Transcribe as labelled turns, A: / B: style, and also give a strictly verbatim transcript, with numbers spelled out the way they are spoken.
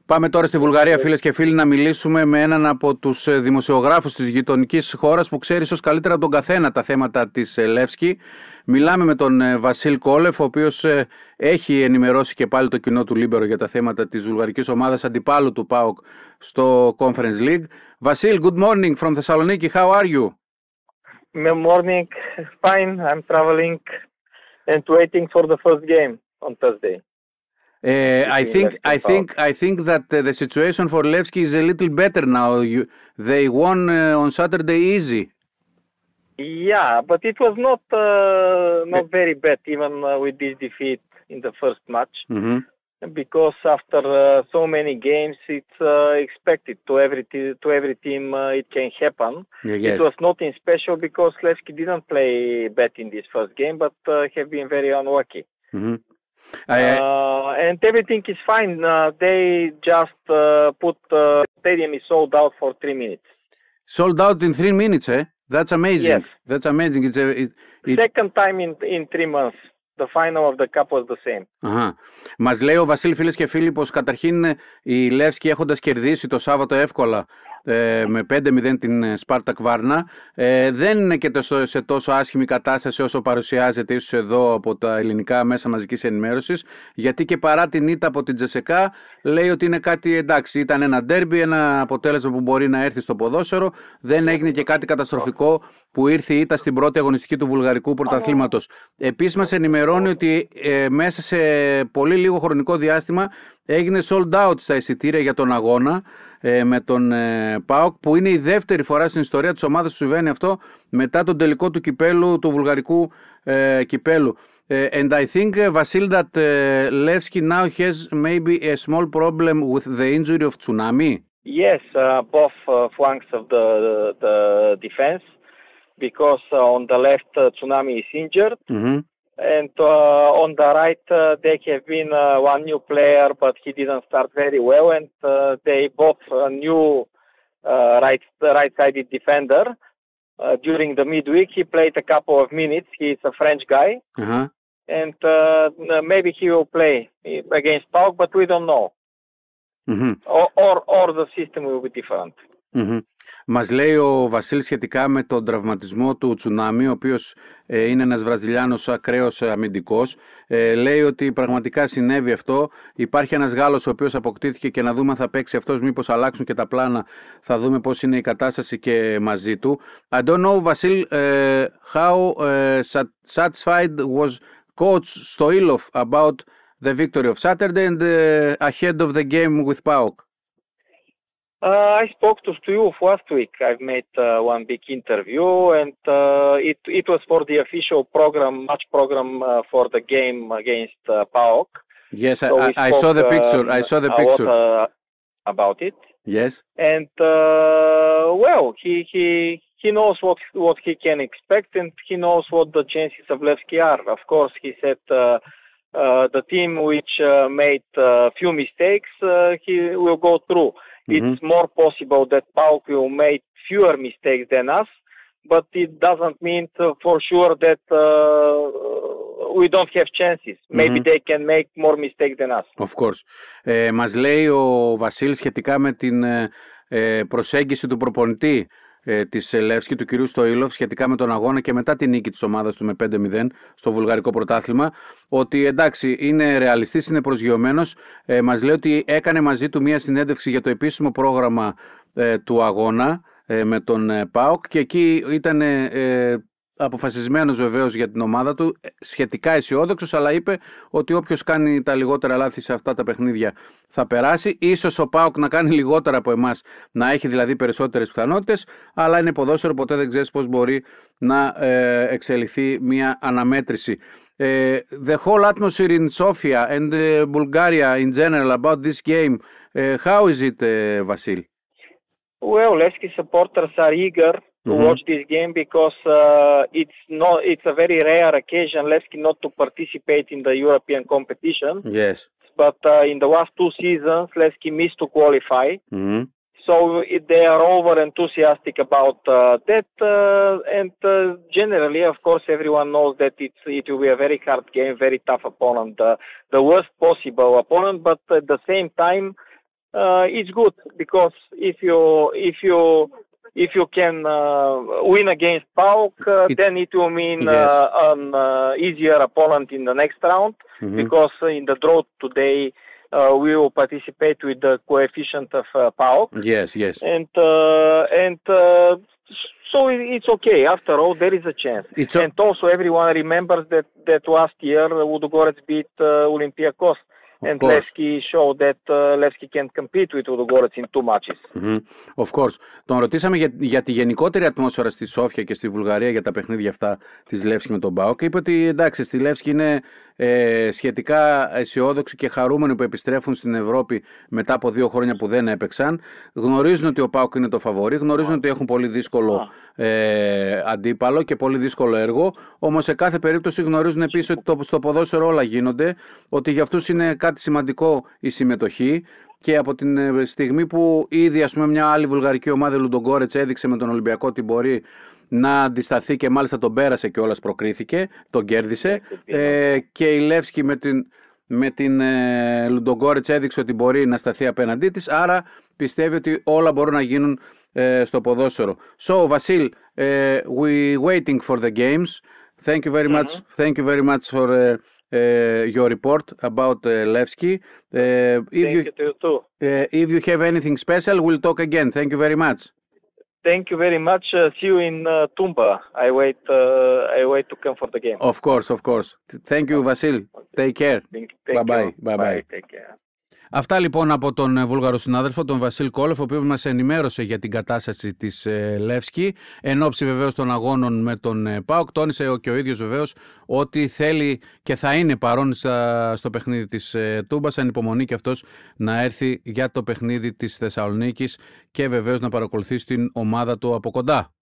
A: Πάμε τώρα στη Βουλγαρία, φίλες και φίλοι, να μιλήσουμε με έναν από τους δημοσιογράφους της γειτονικής χώρας που ξέρει ίσως καλύτερα από τον καθένα τα θέματα της Λεύσκη. Μιλάμε με τον Βασίλ Κόλεφ, ο οποίος έχει ενημερώσει και πάλι το κοινό του Λίμπερο για τα θέματα της βουλγαρικής ομάδας αντιπάλου του ΠΑΟΚ στο Conference League. Βασίλ, good morning from Thessaloniki. How are you?
B: Good morning. Fine. I'm traveling and waiting for the first game on Thursday.
A: Uh, I think I think I think that uh, the situation for Levski is a little better now. You, they won uh, on Saturday easy.
B: Yeah, but it was not uh, not very bad even uh, with this defeat in the first match.
A: Mm-hmm.
B: Because after uh, so many games, it's uh, expected to every t- to every team uh, it can happen.
A: Yeah, yes.
B: It was nothing special because Levski didn't play bad in this first game, but uh, have been very unlucky.
A: Mm-hmm.
B: I, uh, and everything is fine. Uh, they just uh, put uh, stadium is sold out for three minutes.
A: Sold out in three minutes, eh? That's amazing.
B: Yes.
A: That's amazing. It's a, it, it...
B: Second time in in three months. The final of the cup was the same.
A: Αχα. Μας λέει ο Βασίλη, φίλες και φίλοι, πως καταρχήν η Λεύσκη, έχοντας κερδίσει το Σάββατο εύκολα ε, με πέντε μηδέν την Σπάρτακ Βάρνα, ε, δεν είναι και τόσο, σε τόσο άσχημη κατάσταση όσο παρουσιάζεται ίσως εδώ από τα ελληνικά μέσα μαζικής ενημέρωσης, γιατί και παρά την ήττα από την Τζεσεκά λέει ότι είναι κάτι εντάξει, ήταν ένα ντέρμπι, ένα αποτέλεσμα που μπορεί να έρθει στο ποδόσφαιρο, δεν έγινε και κάτι καταστροφικό που ήρθε η ήττα στην πρώτη αγωνιστική του βουλγαρικού πρωταθλήματος. Επίσης μας ενημερώνει ότι ε, μέσα σε πολύ λίγο χρονικό διάστημα έγινε sold out στα εισιτήρια για τον αγώνα ε, με τον ε, ΠΑΟΚ, που είναι η δεύτερη φορά στην ιστορία της ομάδας που συμβαίνει αυτό μετά τον τελικό του κυπέλου, του βουλγαρικού ε, κυπέλου. Uh, and I think, uh, Vasil, that uh, Levski now has maybe a small problem with the injury of Tsunami.
B: Yes, uh, both uh, flanks of the, the defense, because uh, on the left uh, Tsunami is injured.
A: Mm-hmm.
B: And uh, on the right, uh, there have been uh, one new player, but he didn't start very well. And uh, they both uh, new uh, right right-sided defender. Uh, during the midweek, he played a couple of minutes. He's a French guy,
A: Uh-huh.
B: and uh, maybe he will play against PAOK, but we don't know.
A: Mm-hmm.
B: Or, or or the system will be different.
A: Mm-hmm. Μας λέει ο Βασίλης σχετικά με τον τραυματισμό του Τσουνάμι, ο οποίος ε, είναι ένας Βραζιλιάνος ακραίος αμυντικός. Ε, λέει ότι πραγματικά συνέβη αυτό. Υπάρχει ένας Γάλλος ο οποίος αποκτήθηκε και να δούμε αν θα παίξει αυτός, μήπως αλλάξουν και τα πλάνα. Θα δούμε πώς είναι η κατάσταση και μαζί του. I don't know, Βασίλ, uh, how uh, satisfied was coach Stoilov about the victory of Saturday and uh, ahead of the game with PAOK?
B: Uh, I spoke to Stoilov last week. I've made uh, one big interview, and uh, it it was for the official program, match program uh, for the game against uh, PAOK.
A: Yes,
B: so
A: I, I saw the picture. I saw the
B: a
A: picture.
B: lot, uh, about it.
A: Yes.
B: And uh, well, he he he knows what what he can expect, and he knows what the chances of Levski are. Of course, he said uh, uh, the team which uh, made a uh, few mistakes, uh, he will go through. Mm-hmm. It's more possible that PAOK will make fewer mistakes than us, but it doesn't mean to, for sure that uh, we don't have chances. Mm-hmm. Maybe they can make more mistakes than us.
A: Of course. Ε, μας λέει ο Βασίλης σχετικά με την ε, προσέγγιση του προπονητή ε, της Λεύσκη, του κυρίου Στοίλοφ, σχετικά με τον αγώνα και μετά την νίκη της ομάδας του με πέντε μηδέν στο βουλγαρικό πρωτάθλημα, ότι εντάξει είναι ρεαλιστής, είναι προσγειωμένος. Ε, μας λέει ότι έκανε μαζί του μία συνέντευξη για το επίσημο πρόγραμμα ε, του αγώνα ε, με τον ε, ΠΑΟΚ, και εκεί ήταν ε, αποφασισμένος βεβαίως για την ομάδα του, σχετικά αισιόδοξος, αλλά είπε ότι όποιος κάνει τα λιγότερα λάθη σε αυτά τα παιχνίδια θα περάσει. Ίσως ο ΠΑΟΚ να κάνει λιγότερα από εμάς, να έχει δηλαδή περισσότερες πιθανότητες, αλλά είναι ποδόσφαιρο, ποτέ δεν ξέρεις πώς μπορεί να ε, εξελιχθεί μια αναμέτρηση. Uh, the whole atmosphere in Sofia and uh, Bulgaria in general about this game, uh, how is it, uh, Vasil?
B: Well, Levski supporters are eager to mm-hmm. watch this game because uh, it's not it's a very rare occasion Levski not to participate in the European competition.
A: Yes.
B: But uh, in the last two seasons, Levski missed to qualify.
A: Mm-hmm.
B: So it, they are over enthusiastic about uh, that, uh, and uh, generally, of course, everyone knows that it's, it will be a very hard game, very tough opponent, uh, the worst possible opponent. But at the same time, uh, it's good because if you if you if you can uh, win against PAOK, uh,
A: It-
B: then it will mean
A: Yes.
B: uh, an uh, easier opponent in the next round.
A: Mhm.
B: Because in the draw today uh, we will participate with the coefficient of uh, PAOK,
A: Yes, yes.
B: and uh, and uh, so it- it's okay. After all, there is a chance.
A: It's o-
B: And also, everyone remembers that that last year Ludogorets beat uh, Olympiacos,
A: Of
B: and
A: course.
B: Levski showed that uh, Levski can compete with Ludogorets in two matches.
A: Mhm. Of course. Τον ρωτήσαμε για, για τη γενικότερη ατμόσφαιρα στη Σόφια και στη Βουλγαρία για τα παιχνίδια αυτά της Λεύσκη με τον ΠΑΟΚ. Είπε ότι εντάξει, στη Λεύσκη είναι ε, σχετικά αισιόδοξοι και χαρούμενοι που επιστρέφουν στην Ευρώπη μετά από δύο χρόνια που δεν έπαιξαν. Γνωρίζουν ότι ο ΠΑΟΚ είναι το φαβορί, γνωρίζουν ότι έχουν πολύ δύσκολο ε, αντίπαλο και πολύ δύσκολο έργο. Όμως σε κάθε περίπτωση γνωρίζουν επίσης ότι το, στο ποδόσφαιρο όλα γίνονται, ότι για αυτούς είναι κάτι σημαντικό η συμμετοχή. Και από την ε, στιγμή που ήδη ας πούμε, μια άλλη βουλγαρική ομάδα, Λουντογκόρετς, έδειξε με τον Ολυμπιακό ότι μπορεί να αντισταθεί και μάλιστα τον πέρασε κιόλας, προκρίθηκε, τον κέρδισε. Ε, και η Λεύσκη με την, με την ε, Λουντογκόρετς έδειξε ότι μπορεί να σταθεί απέναντί της. Άρα πιστεύει ότι όλα μπορούν να γίνουν ε, στο ποδόσφαιρο. So, Vasil, ε, we waiting for the games. Thank you very much. Thank you very much for uh, uh, your report about uh, Levski. Uh, if
B: Thank
A: you
B: you to you too.
A: uh, if you have anything special, we'll talk again. Thank you very much.
B: Thank you very much. Uh, see you in uh, Tumba. I wait. Uh, I wait to come for the game.
A: Of course, of course. Thank you, Vasil. Take care.
B: Thank, thank
A: Bye-bye.
B: you.
A: Bye-bye.
B: Take care.
A: Αυτά λοιπόν από τον βούλγαρο συνάδελφο, τον Βασίλ Κόλεφ, ο οποίος μας ενημέρωσε για την κατάσταση της ε, Λεύσκη, εν ώψη βεβαίως των αγώνων με τον ε, ΠΑΟΚ. Τόνισε και ο ίδιος βεβαίως ότι θέλει και θα είναι παρόν στα, στο παιχνίδι της ε, Τούμπας, ανυπομονεί και αυτός να έρθει για το παιχνίδι της Θεσσαλονίκης και βεβαίως να παρακολουθήσει την ομάδα του από κοντά.